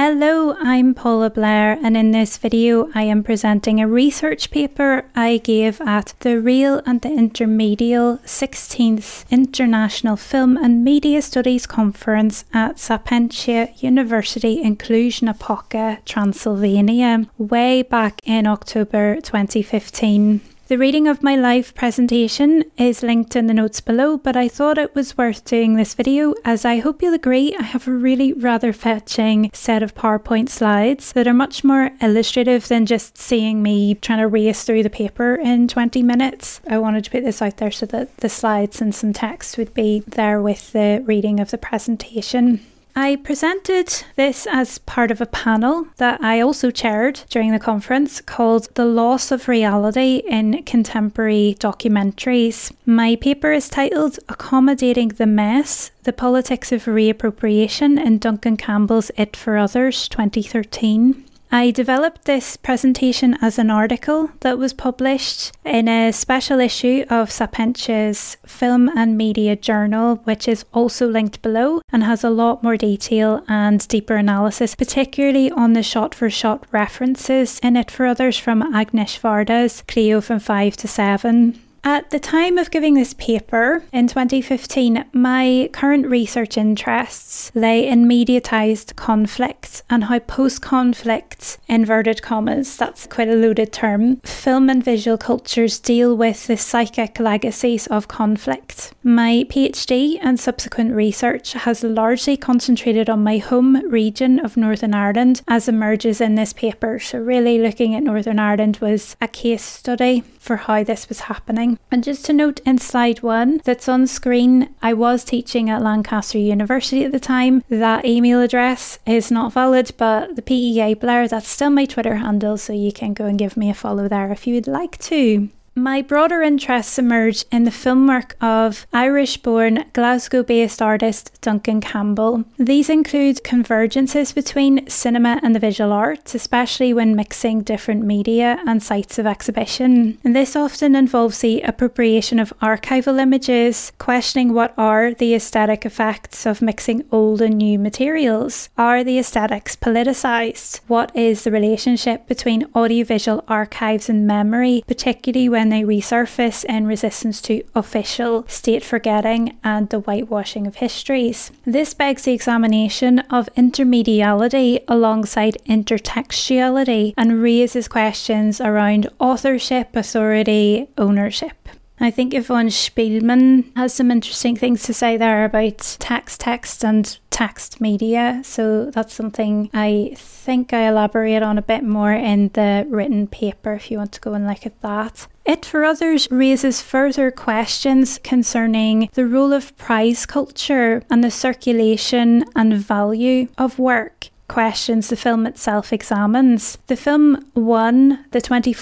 Hello, I'm Paula Blair, and in this video I am presenting a research paper I gave at the Real and the Intermedial 16th International Film and Media Studies Conference at Sapientia University in Cluj-Napoca, Transylvania, way back in October 2015. The reading of my live presentation is linked in the notes below, but I thought it was worth doing this video as I hope you'll agree I have a really rather fetching set of PowerPoint slides that are much more illustrative than just seeing me trying to race through the paper in 20 minutes. I wanted to put this out there so that the slides and some text would be there with the reading of the presentation. I presented this as part of a panel that I also chaired during the conference called The Loss of Reality in Contemporary Documentaries. My paper is titled Accommodating the Mess, The Politics of Reappropriation in Duncan Campbell's It for Others 2013. I developed this presentation as an article that was published in a special issue of Sapientia's Film and Media Journal, which is also linked below and has a lot more detail and deeper analysis, particularly on the shot-for-shot references in It for Others from Agnieszka Varda's Cleo from 5 to 7. At the time of giving this paper in 2015, my current research interests lay in mediatized conflict and how post-conflict, inverted commas, that's quite a loaded term, film and visual cultures deal with the psychic legacies of conflict. My PhD and subsequent research has largely concentrated on my home region of Northern Ireland as emerges in this paper. So really looking at Northern Ireland was a case study for how this was happening. And just to note in slide 1 that's on screen, I was teaching at Lancaster University at the time. That email address is not valid, but the PEA Blair, that's still my Twitter handle, so you can go and give me a follow there if you would like to. My broader interests emerged in the film work of Irish-born, Glasgow-based artist Duncan Campbell. These include convergences between cinema and the visual arts, especially when mixing different media and sites of exhibition. And this often involves the appropriation of archival images, questioning what are the aesthetic effects of mixing old and new materials. Are the aesthetics politicised? What is the relationship between audiovisual archives and memory, particularly when they resurface in resistance to official state forgetting and the whitewashing of histories? This begs the examination of intermediality alongside intertextuality and raises questions around authorship, authority, ownership. I think Yvonne Spielmann has some interesting things to say there about text, and text media. So that's something I think I elaborate on a bit more in the written paper if you want to go and look at that. It for Others raises further questions concerning the role of prize culture and the circulation and value of work. Questions the film itself examines. The film won the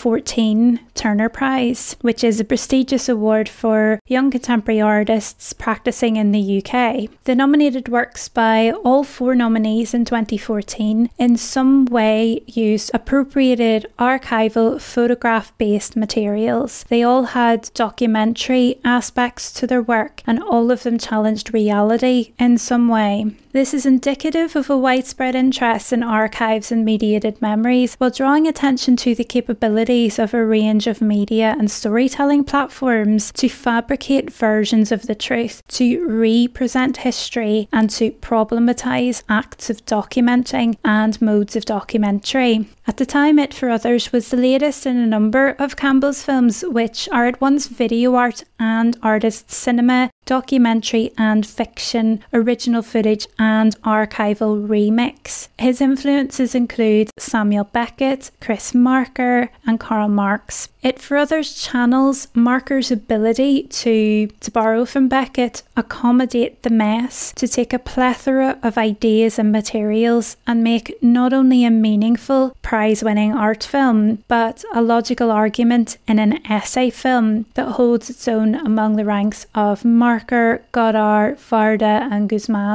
2014 Turner Prize, which is a prestigious award for young contemporary artists practicing in the UK. The nominated works by all 4 nominees in 2014 in some way used appropriated archival photograph-based materials. They all had documentary aspects to their work, and all of them challenged reality in some way. This is indicative of a widespread interest in archives and mediated memories, while drawing attention to the capabilities of a range of media and storytelling platforms to fabricate versions of the truth, to represent history, and to problematize acts of documenting and modes of documentary. At the time, It for Others was the latest in a number of Campbell's films, which are at once video art and artist cinema, documentary and fiction, original footage and archival remix. His influences include Samuel Beckett, Chris Marker and Karl Marx. It for Others channels Marker's ability to borrow from Beckett, accommodate the mess, to take a plethora of ideas and materials and make not only a meaningful prize-winning art film, but a logical argument in an essay film that holds its own among the ranks of Marker, Godard, Varda and Guzman.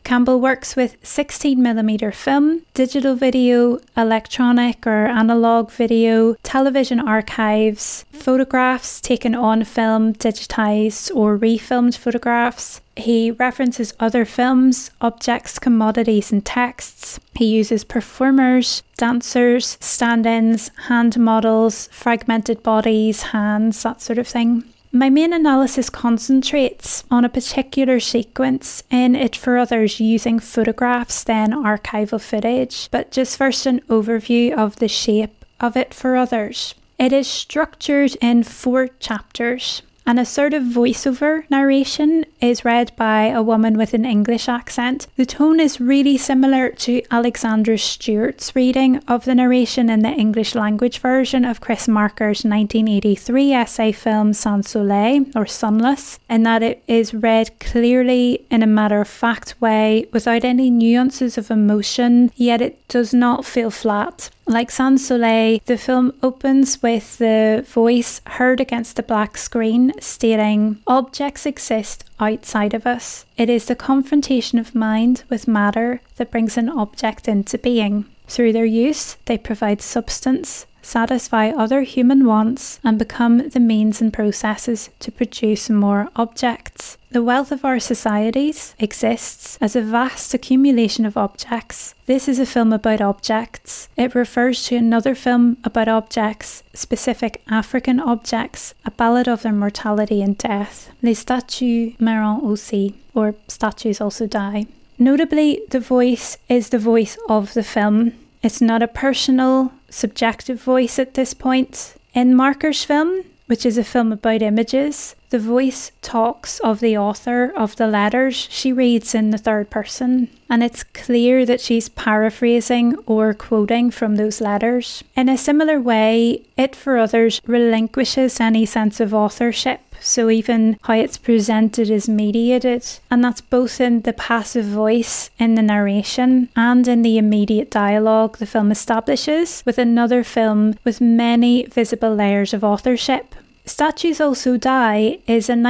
Campbell works with 16mm film, digital video, electronic or analog video, television archives, photographs taken on film, digitised or refilmed photographs. He references other films, objects, commodities and texts. He uses performers, dancers, stand-ins, hand models, fragmented bodies, hands, that sort of thing. My main analysis concentrates on a particular sequence in It for Others using photographs, then archival footage, but just first an overview of the shape of It for Others. It is structured in 4 chapters. An assertive voiceover narration is read by a woman with an English accent. The tone is really similar to Alexandra Stewart's reading of the narration in the English language version of Chris Marker's 1983 essay film Sans Soleil, or Sunless, in that it is read clearly in a matter-of-fact way without any nuances of emotion, yet it does not feel flat. Like Sans Soleil, the film opens with the voice heard against the black screen stating, "Objects exist outside of us. It is the confrontation of mind with matter that brings an object into being. Through their use, they provide substance, satisfy other human wants, and become the means and processes to produce more objects. The wealth of our societies exists as a vast accumulation of objects. This is a film about objects. It refers to another film about objects, specific African objects, a ballad of their mortality and death. Les statues meurent aussi, or statues also die." Notably, the voice is the voice of the film. It's not a personal, subjective voice at this point. In Marker's film, which is a film about images, the voice talks of the author of the letters she reads in the third person, and it's clear that she's paraphrasing or quoting from those letters. In a similar way, It for Others relinquishes any sense of authorship, so even how it's presented is mediated, and that's both in the passive voice in the narration and in the immediate dialogue the film establishes with another film with many visible layers of authorship. Statues Also Die is a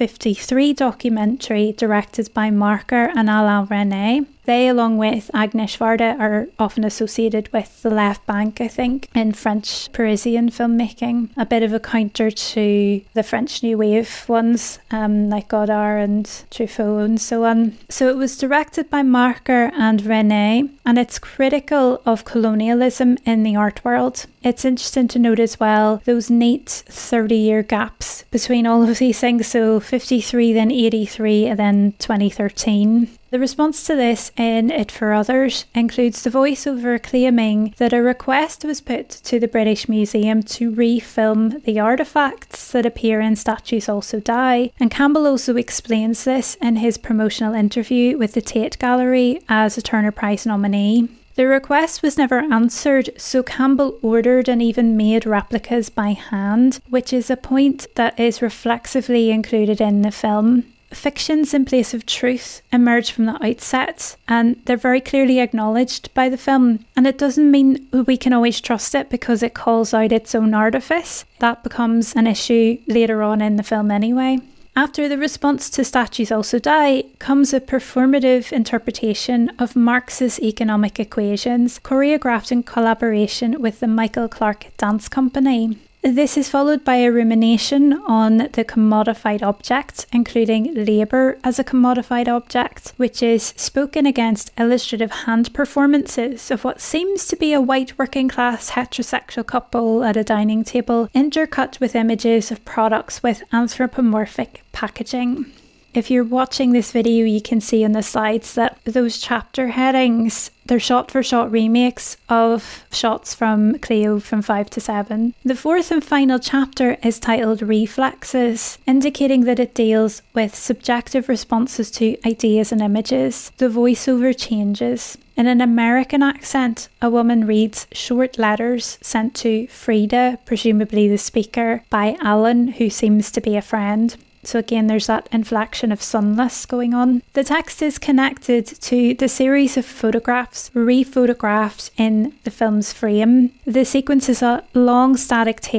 1953 documentary directed by Marker and Alain Resnais. They, along with Agnès Varda, are often associated with the left bank, I think, in French Parisian filmmaking. A bit of a counter to the French New Wave ones, like Godard and Truffaut and so on. So it was directed by Marker and Resnais, and it's critical of colonialism in the art world. It's interesting to note as well those neat 30-year gaps between all of these things, so 53, then 83, and then 2013. The response to this in It for Others includes the voiceover claiming that a request was put to the British Museum to refilm the artefacts that appear in Statues Also Die, and Campbell also explains this in his promotional interview with the Tate Gallery as a Turner Prize nominee. The request was never answered, so Campbell ordered and even made replicas by hand, which is a point that is reflexively included in the film. Fictions in place of truth emerge from the outset, and they're very clearly acknowledged by the film, and it doesn't mean we can always trust it because it calls out its own artifice. That becomes an issue later on in the film anyway. After the response to Statues Also Die comes a performative interpretation of Marx's economic equations, choreographed in collaboration with the Michael Clark Dance Company. This is followed by a rumination on the commodified object, including labour as a commodified object, which is spoken against illustrative hand performances of what seems to be a white working class heterosexual couple at a dining table, intercut with images of products with anthropomorphic packaging. If you're watching this video, you can see on the slides that those chapter headings, they're shot-for-shot remakes of shots from Cleo from 5 to 7. The fourth and final chapter is titled Reflexes, indicating that it deals with subjective responses to ideas and images. The voiceover changes. In an American accent, a woman reads short letters sent to Frida, presumably the speaker, by Alan, who seems to be a friend. So again, there's that inflection of sunless going on. The text is connected to the series of photographs rephotographed in the film's frame. The sequence is a long static take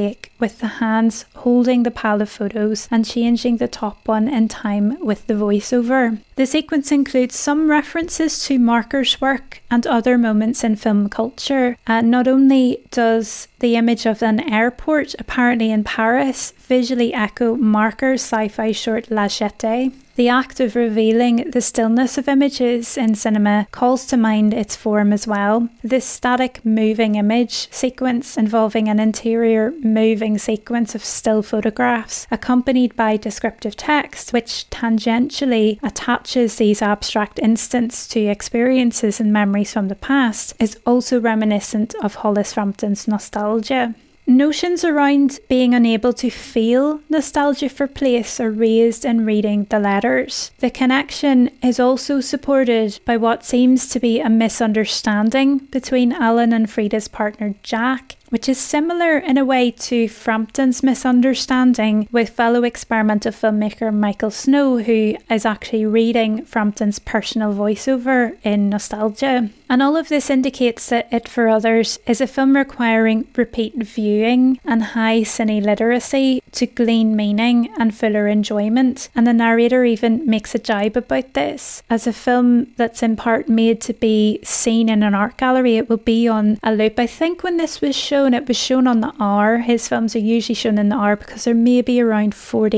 with the hands holding the pile of photos and changing the top one in time with the voiceover. The sequence includes some references to Marker's work and other moments in film culture. Not only does the image of an airport, apparently in Paris, visually echo Marker's sci-fi short La Jetée, the act of revealing the stillness of images in cinema calls to mind its form as well. This static moving image sequence involving an interior moving sequence of still photographs accompanied by descriptive text which tangentially attaches these abstract instants to experiences and memories from the past is also reminiscent of Hollis Frampton's nostalgia. Notions around being unable to feel nostalgia for place are raised in reading the letters. The connection is also supported by what seems to be a misunderstanding between Alan and Frida's partner Jack, which is similar in a way to Frampton's misunderstanding with fellow experimental filmmaker Michael Snow, who is actually reading Frampton's personal voiceover in Nostalgia. And all of this indicates that It for Others is a film requiring repeat viewing and high cine literacy to glean meaning and fuller enjoyment. And the narrator even makes a jibe about this. As a film that's in part made to be seen in an art gallery, it will be on a loop. I think when this was shown, it was shown on the hour. His films are usually shown in the hour because they're maybe around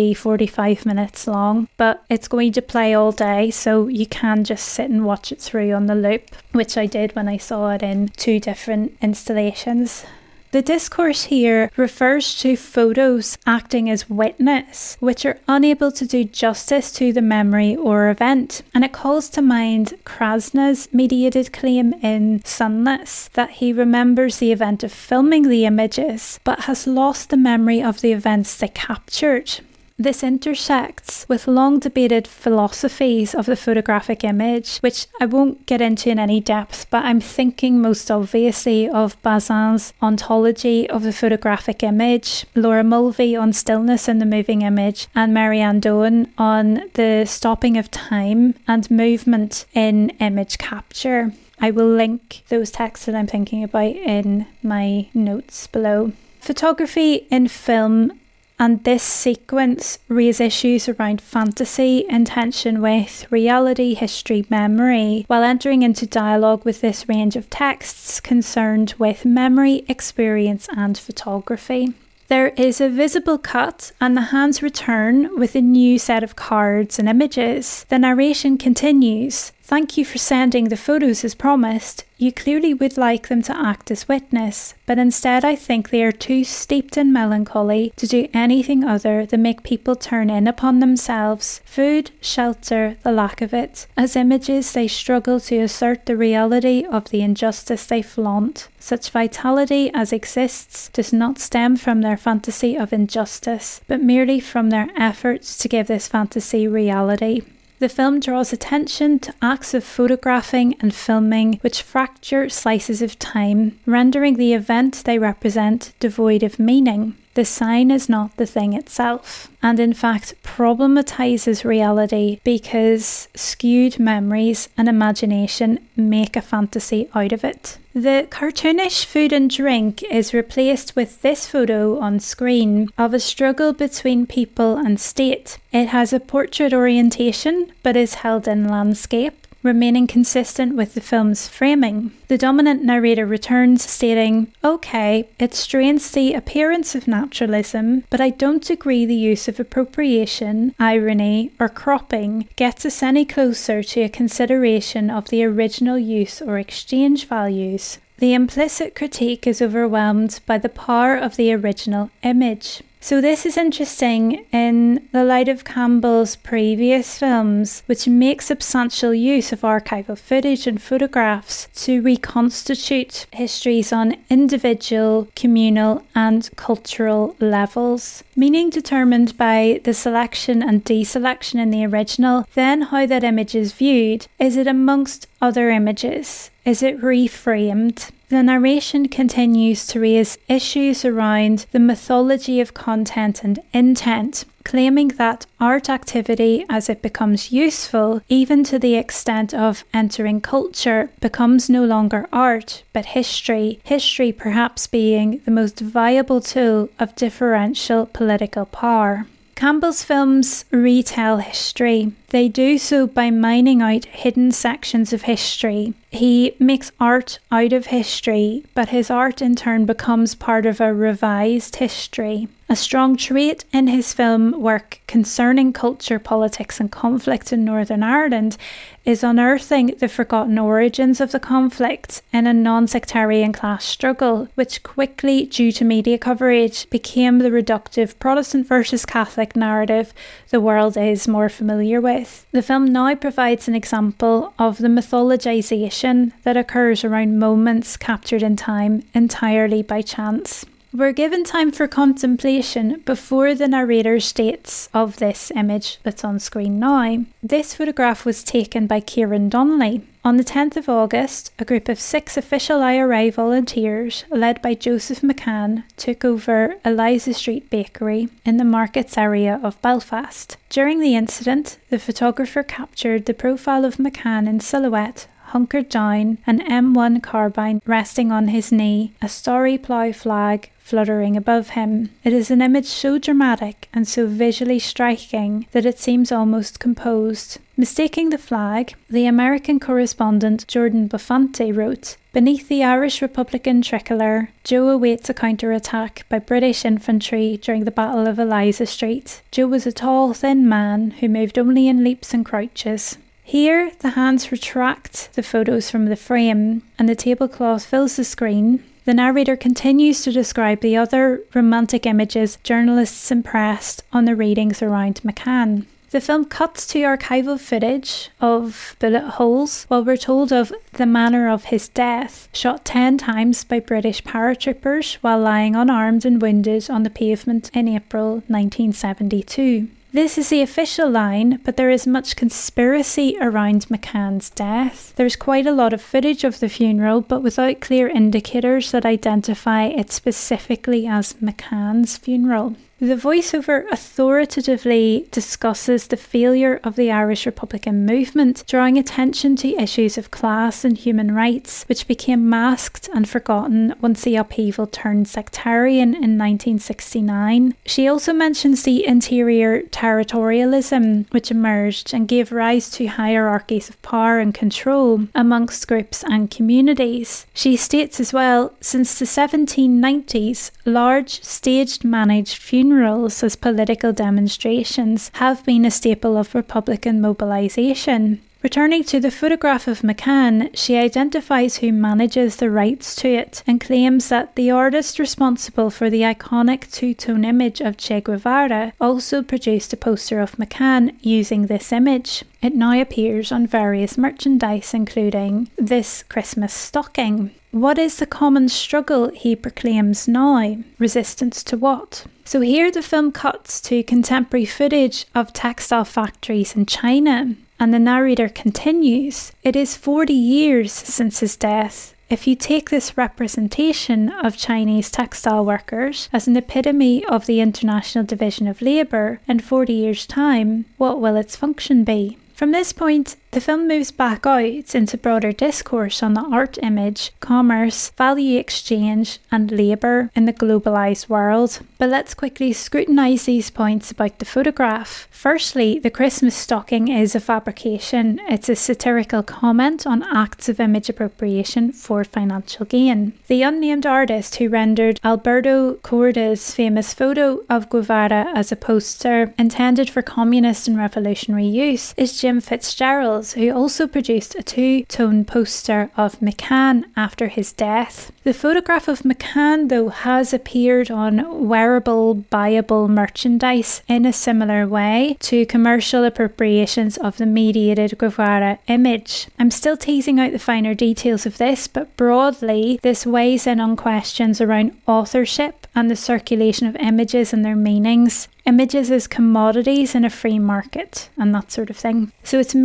40-45 minutes long, but it's going to play all day, so you can just sit and watch it through on the loop, which I did when I saw it in 2 different installations. The discourse here refers to photos acting as witness, which are unable to do justice to the memory or event, and it calls to mind Krasna's mediated claim in Sunless that he remembers the event of filming the images, but has lost the memory of the events they captured. This intersects with long debated philosophies of the photographic image, which I won't get into in any depth, but I'm thinking most obviously of Bazin's ontology of the photographic image, Laura Mulvey on stillness in the moving image, and Marianne Doan on the stopping of time and movement in image capture. I will link those texts that I'm thinking about in my notes below. Photography in film and this sequence raise issues around fantasy in tension with reality, history, memory, while entering into dialogue with this range of texts concerned with memory, experience and photography. There is a visible cut and the hands return with a new set of cards and images. The narration continues. Thank you for sending the photos as promised. You clearly would like them to act as witness, but instead I think they are too steeped in melancholy to do anything other than make people turn in upon themselves, food, shelter, the lack of it. As images they struggle to assert the reality of the injustice they flaunt. Such vitality as exists does not stem from their fantasy of injustice, but merely from their efforts to give this fantasy reality. The film draws attention to acts of photographing and filming which fracture slices of time, rendering the event they represent devoid of meaning. The sign is not the thing itself, and in fact problematizes reality because skewed memories and imagination make a fantasy out of it. The cartoonish food and drink is replaced with this photo on screen of a struggle between people and state. It has a portrait orientation but is held in landscape, remaining consistent with the film's framing. The dominant narrator returns stating, "Okay, it strains the appearance of naturalism, but I don't agree the use of appropriation, irony, or cropping gets us any closer to a consideration of the original use or exchange values. The implicit critique is overwhelmed by the power of the original image." So this is interesting in the light of Campbell's previous films, which make substantial use of archival footage and photographs to reconstitute histories on individual, communal and cultural levels. Meaning determined by the selection and deselection in the original, then how that image is viewed. Is it amongst other images? Is it reframed? the narration continues to raise issues around the mythology of content and intent, claiming that art activity, as it becomes useful, even to the extent of entering culture, becomes no longer art, but history perhaps being the most viable tool of differential political power. Campbell's films retell history. They do so by mining out hidden sections of history. He makes art out of history, but his art in turn becomes part of a revised history. A strong trait in his film work concerning culture, politics and conflict in Northern Ireland is unearthing the forgotten origins of the conflict in a non-sectarian class struggle, which quickly, due to media coverage, became the reductive Protestant versus Catholic narrative the world is more familiar with. The film now provides an example of the mythologization that occurs around moments captured in time entirely by chance. We're given time for contemplation before the narrator states of this image that's on screen now. This photograph was taken by Kieran Donnelly. On the 10th of August, a group of 6 official IRA volunteers, led by Joseph McCann, took over Eliza Street Bakery in the Markets area of Belfast. During the incident, the photographer captured the profile of McCann in silhouette, hunkered down, an M1 carbine resting on his knee, a Story Plough flag fluttering above him. It is an image so dramatic and so visually striking that it seems almost composed. Mistaking the flag, the American correspondent Jordan Bufante wrote, "Beneath the Irish Republican tricolour, Joe awaits a counter-attack by British infantry during the Battle of Eliza Street. Joe was a tall, thin man who moved only in leaps and crouches." Here, the hands retract the photos from the frame and the tablecloth fills the screen. The narrator continues to describe the other romantic images journalists impressed on the readings around McCann. The film cuts to archival footage of bullet holes while we're told of the manner of his death, shot 10 times by British paratroopers while lying unarmed and wounded on the pavement in April 1972. This is the official line, but there is much conspiracy around McCann's death. There's quite a lot of footage of the funeral, but without clear indicators that identify it specifically as McCann's funeral. The voiceover authoritatively discusses the failure of the Irish Republican movement, drawing attention to issues of class and human rights, which became masked and forgotten once the upheaval turned sectarian in 1969. She also mentions the interior territorialism which emerged and gave rise to hierarchies of power and control amongst groups and communities. She states as well, since the 1790s, large staged managed funerals as political demonstrations have been a staple of Republican mobilisation. Returning to the photograph of McCann, she identifies who manages the rights to it and claims that the artist responsible for the iconic two-tone image of Che Guevara also produced a poster of McCann using this image. It now appears on various merchandise, including this Christmas stocking. What is the common struggle he proclaims now? Resistance to what? So here the film cuts to contemporary footage of textile factories in China. And the narrator continues, "It is 40 years since his death. If you take this representation of Chinese textile workers as an epitome of the International Division of Labour, in 40 years' time, what will its function be?" From this point, the film moves back out into broader discourse on the art image, commerce, value exchange and labour in the globalised world. But let's quickly scrutinise these points about the photograph. Firstly, the Christmas stocking is a fabrication. It's a satirical comment on acts of image appropriation for financial gain. The unnamed artist who rendered Alberto Corda's famous photo of Guevara as a poster intended for communist and revolutionary use is Jim Fitzgerald, who also produced a two-tone poster of McCann after his death. The photograph of McCann, though, has appeared on wearable, buyable merchandise in a similar way to commercial appropriations of the mediated Guevara image. I'm still teasing out the finer details of this, but broadly, this weighs in on questions around authorship and the circulation of images and their meanings. Images as commodities in a free market and that sort of thing. So it's meaningful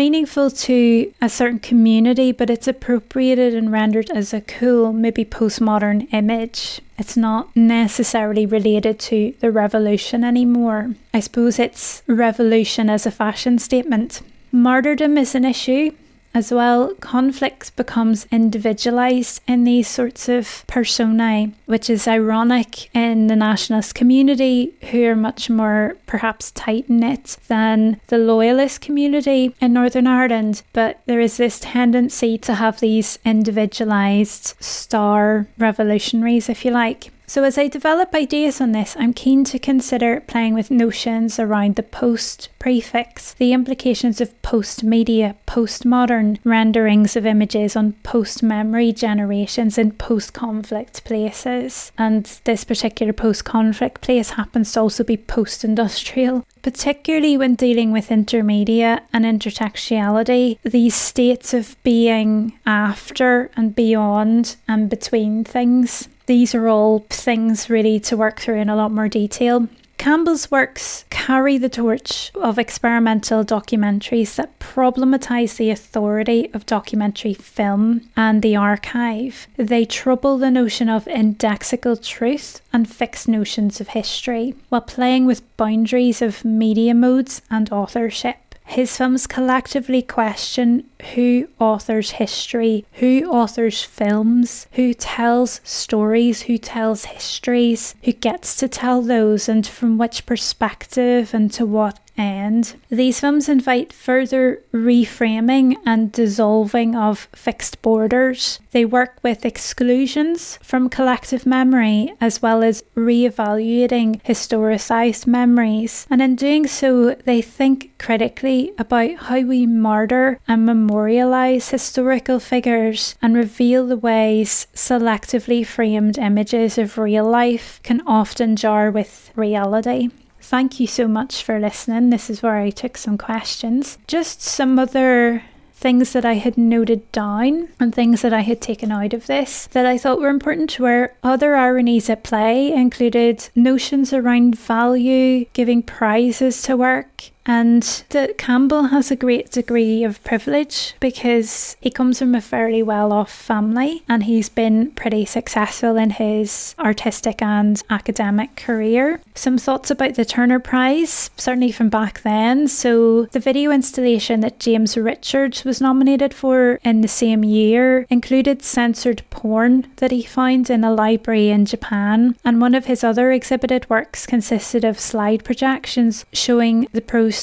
applicable to a certain community, but it's appropriated and rendered as a cool, maybe postmodern image. It's not necessarily related to the revolution anymore. I suppose it's revolution as a fashion statement. Martyrdom is an issue. As well, conflict becomes individualised in these sorts of personae, which is ironic in the nationalist community, who are much more perhaps tight-knit than the loyalist community in Northern Ireland. But there is this tendency to have these individualised star revolutionaries, if you like. So as I develop ideas on this, I'm keen to consider playing with notions around the post prefix, the implications of post-media, postmodern renderings of images on post-memory generations in post-conflict places. And this particular post-conflict place happens to also be post-industrial. Particularly when dealing with intermedia and intertextuality, these states of being after and beyond and between things. These are all things really to work through in a lot more detail. Campbell's works carry the torch of experimental documentaries that problematise the authority of documentary film and the archive. They trouble the notion of indexical truth and fixed notions of history, while playing with boundaries of media modes and authorship. His films collectively question who authors history, who authors films, who tells stories, who tells histories, who gets to tell those, and from which perspective and to what end. These films invite further reframing and dissolving of fixed borders. They work with exclusions from collective memory as well as re-evaluating historicised memories. And in doing so, they think critically about how we murder and memorialise historical figures and reveal the ways selectively framed images of real life can often jar with reality. Thank you so much for listening. This is where I took some questions. Just some other things that I had noted down and things that I had taken out of this that I thought were important were other ironies at play included notions around value, giving prizes to work, and that Campbell has a great degree of privilege because he comes from a fairly well-off family and he's been pretty successful in his artistic and academic career. Some thoughts about the Turner Prize, certainly from back then. So the video installation that James Richards was nominated for in the same year included censored porn that he found in a library in Japan, and one of his other exhibited works consisted of slide projections showing the process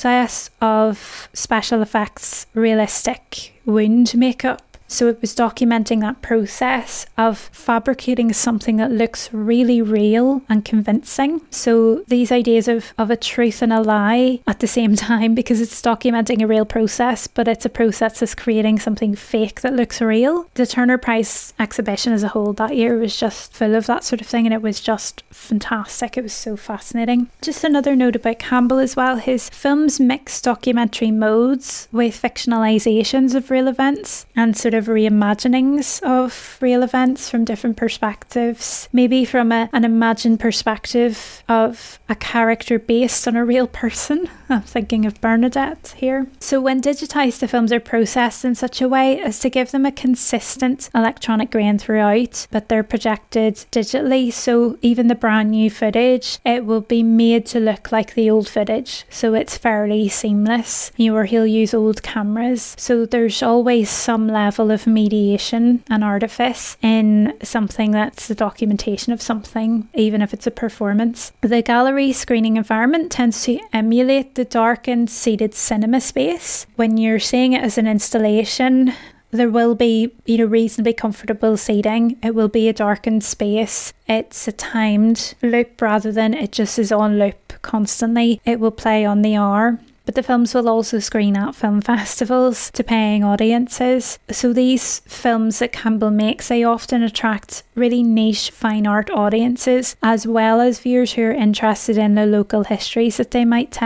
of special effects realistic wound makeup. So it was documenting that process of fabricating something that looks really real and convincing. So these ideas of a truth and a lie at the same time, because it's documenting a real process, but it's a process that's creating something fake that looks real. The Turner Prize exhibition as a whole that year was just full of that sort of thing, and it was just fantastic. It was so fascinating. Just another note about Campbell as well. His films mix documentary modes with fictionalizations of real events and sort of reimaginings of real events from different perspectives, maybe from an imagined perspective of a character based on a real person. I'm thinking of Bernadette here. So when digitised, the films are processed in such a way as to give them a consistent electronic grain throughout, but they're projected digitally, so even the brand new footage, it will be made to look like the old footage, so it's fairly seamless. Or he'll use old cameras, so there's always some level of mediation and artifice in something that's the documentation of something, even if it's a performance. The gallery screening environment tends to emulate the darkened seated cinema space. When you're seeing it as an installation, there will be, reasonably comfortable seating. It will be a darkened space. It's a timed loop rather than it just is on loop constantly. It will play on the hour. But the films will also screen at film festivals to paying audiences. So these films that Campbell makes, they often attract really niche fine art audiences, as well as viewers who are interested in the local histories that they might tell.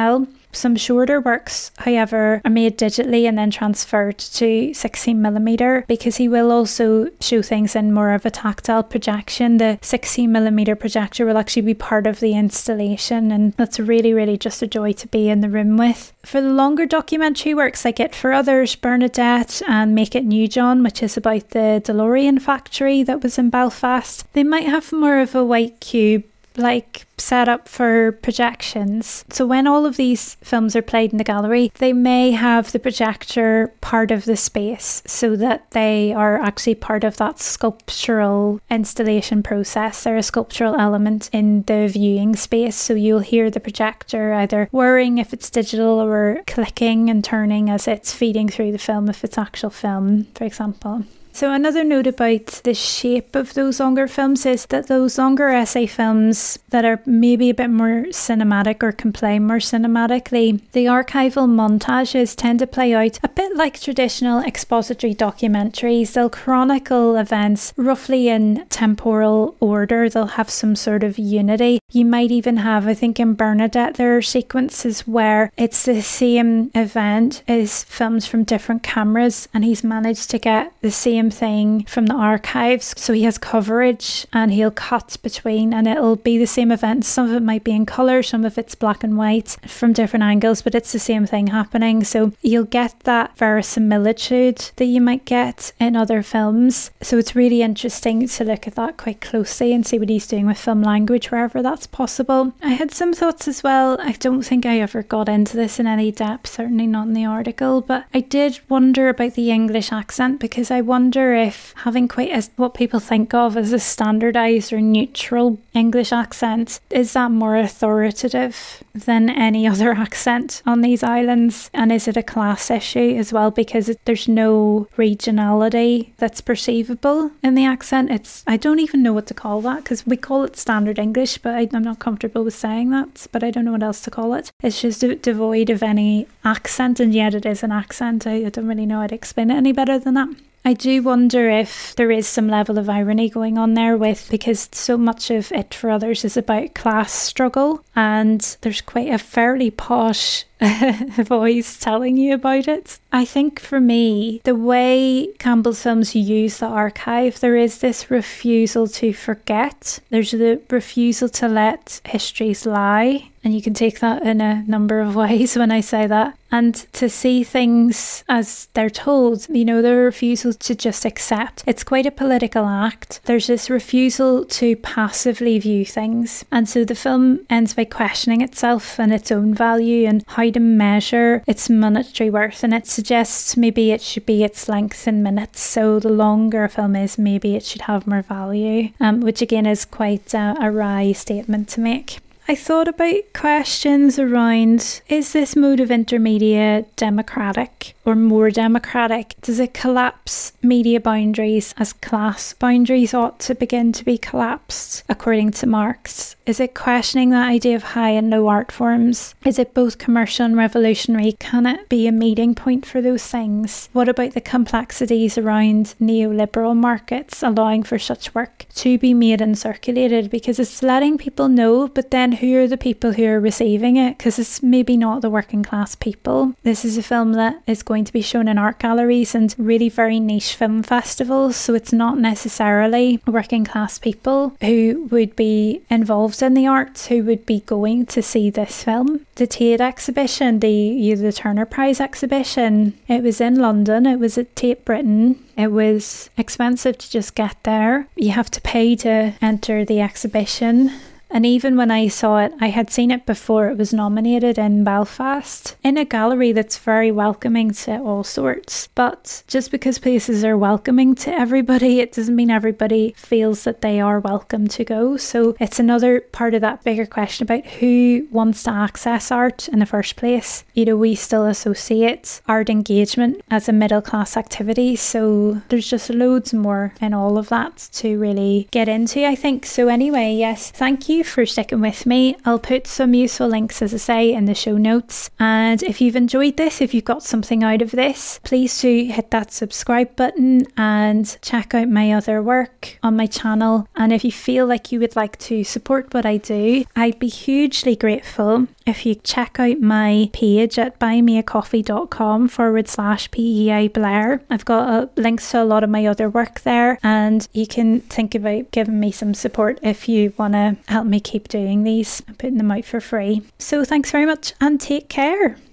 Some shorter works, however, are made digitally and then transferred to 16mm because he will also show things in more of a tactile projection. The 16mm projector will actually be part of the installation, and that's really, really just a joy to be in the room with. For the longer documentary works like It for Others, Bernadette and Make It New John, which is about the DeLorean factory that was in Belfast, they might have more of a white cube like set up for projections. So when all of these films are played in the gallery, they may have the projector part of the space so that they are actually part of that sculptural installation process. They're a sculptural element in the viewing space, so you'll hear the projector either whirring if it's digital or clicking and turning as it's feeding through the film if it's actual film, for example. So another note about the shape of those longer films is that those longer essay films that are maybe a bit more cinematic or can play more cinematically, the archival montages tend to play out a bit like traditional expository documentaries. They'll chronicle events roughly in temporal order. They'll have some sort of unity. You might even have, I think in Bernadette, there are sequences where it's the same event is filmed from different cameras and he's managed to get the same thing from the archives, so he has coverage and he'll cut between and it'll be the same event. Some of it might be in colour, some of it's black and white from different angles, but it's the same thing happening, so you'll get that verisimilitude that you might get in other films. So it's really interesting to look at that quite closely and see what he's doing with film language wherever that's possible. I had some thoughts as well. I don't think I ever got into this in any depth, certainly not in the article, but I did wonder about the English accent, because I wonder if having quite what people think of as a standardised or neutral English accent, is that more authoritative than any other accent on these islands? And is it a class issue as well, because there's no regionality that's perceivable in the accent? I don't even know what to call that, because we call it standard English, but I'm not comfortable with saying that, but I don't know what else to call it. It's just devoid of any accent, and yet it is an accent. I don't really know how to explain it any better than that. I do wonder if there is some level of irony going on there because so much of It for Others is about class struggle, and there's quite a fairly posh voice telling you about it. I think for me, the way Campbell's films use the archive, there is this refusal to forget. There's the refusal to let histories lie. And you can take that in a number of ways when I say that. And to see things as they're told, the refusal to just accept. It's quite a political act. There's this refusal to passively view things. And so the film ends by questioning itself and its own value and how to measure its monetary worth. And it suggests maybe it should be its length in minutes. So the longer a film is, maybe it should have more value, which again is quite a wry statement to make. I thought about questions around, is this mode of intermedia democratic or more democratic? Does it collapse media boundaries as class boundaries ought to begin to be collapsed, according to Marx? Is it questioning that idea of high and low art forms? Is it both commercial and revolutionary? Can it be a meeting point for those things? What about the complexities around neoliberal markets allowing for such work to be made and circulated? Because it's letting people know, but then who are the people who are receiving it? Because it's maybe not the working class people. This is a film that is going to be shown in art galleries and really very niche film festivals, so it's not necessarily working class people who would be involved in the arts who would be going to see this film. The Tate exhibition, the Turner Prize exhibition, it was in London, it was at Tate Britain. It was expensive to just get there. You have to pay to enter the exhibition. And even when I saw it, I had seen it before it was nominated in Belfast, in a gallery that's very welcoming to all sorts. But just because places are welcoming to everybody, it doesn't mean everybody feels that they are welcome to go. So it's another part of that bigger question about who wants to access art in the first place. We still associate art engagement as a middle class activity. So there's just loads more in all of that to really get into, I think. So anyway, yes, thank you you for sticking with me. I'll put some useful links, as I say, in the show notes. And if you've enjoyed this, if you've got something out of this, please do hit that subscribe button and check out my other work on my channel. And if you feel like you would like to support what I do, I'd be hugely grateful if you check out my page at buymeacoffee.com/PEI Blair. I've got links to a lot of my other work there, and you can think about giving me some support if you want to help me keep doing these and putting them out for free. So thanks very much and take care.